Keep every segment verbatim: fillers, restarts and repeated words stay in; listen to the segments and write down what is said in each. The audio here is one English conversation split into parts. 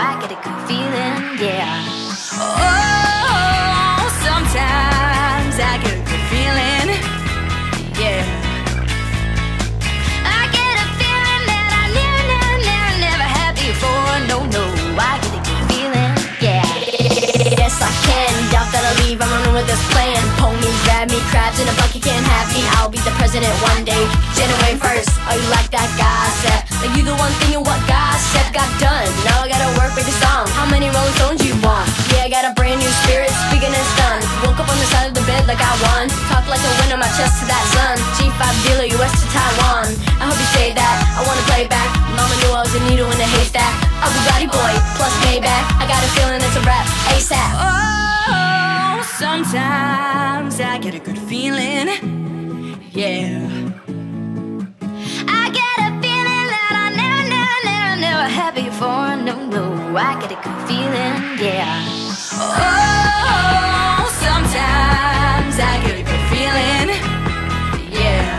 I get a good feeling, yeah. Oh, sometimes I get a good feeling, yeah. I get a feeling that I never, never, never, never had before. No, no, I get a good feeling, yeah. Yes, I can. Doubt that I'll leave, I'm running with this plan. Pull me, grab me, crabs in a bucket can't have me. I'll be the president one day. January first, oh, you like that gossip? Like you the one thing in what God said got done. Now I gotta work with the song. How many Rolling Stones you want? Yeah, I got a brand new spirit, speaking and stun. Woke up on the side of the bed like I won. Talk like a winner, my chest to that sun. G five dealer, U S to Taiwan. I hope you say that, I wanna play back. Mama knew I was a needle in a haystack. A Bugatti boy, plus Maybach. I got a feeling it's a rap, ASAP. Oh, sometimes I get a good feeling, yeah. I get a feeling that I never, never, never, never had before. No, no, I get a good feeling, yeah. Oh, sometimes I get a good feeling, yeah.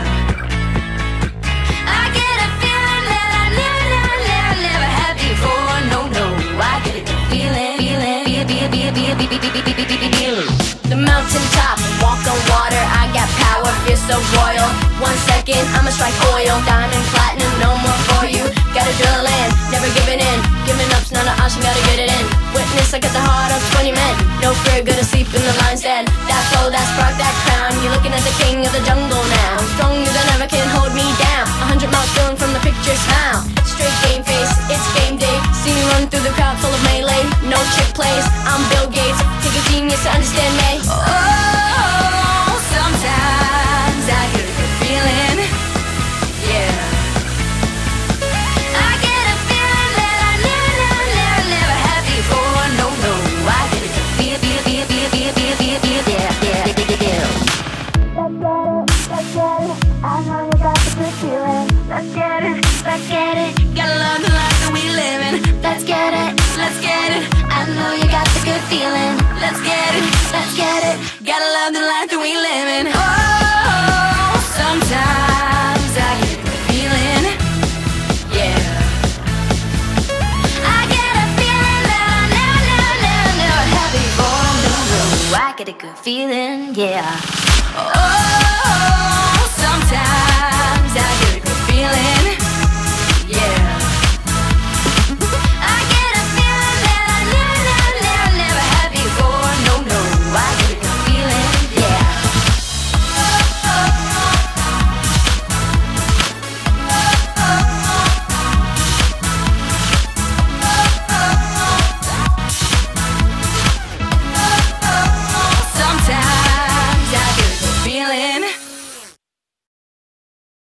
I get a feeling that I never, never, never, never had before. No, no, I get a good feeling, feeling, feeling, feeling, feeling, feeling, feeling. The mountaintop, walk on water, I got power, feel so royal. One second, I'ma strike oil, diamond, platinum, no more for you. Gotta drill in, never giving in. Giving up's not an option, gotta get it in. Witness, I got the heart of twenty men. No fear, good to sleep in the lion's den. That flow, that spark, that crown. You're looking at the king of the jungle now. Stronger than ever, can hold me down. A hundred miles feeling from the picture smile. Straight game face, it's game day. See me run through the crowd full of melee. No trick plays, I'm Bill Gates. Take a genius to understand me. Oh, sometimes I get a good feeling, yeah. I get a feeling that I never, never, never, never had before. No, no, I get a good feel, feel, feel, feel, feel, feel, feel, feel, yeah, yeah, yeah, yeah. Let's get it, let's get it. I know you got the good feeling. Let's get it, let's get it. Gotta love the life that we live in. Let's get it, let's get it. I know you got the good feeling. Let's get it, let's get it. Gotta love the life that we live in. Oh, sometimes I get a good feeling, yeah. I get a feeling that I never, never, never, never had before. No, no, I get a good feeling, yeah. Oh.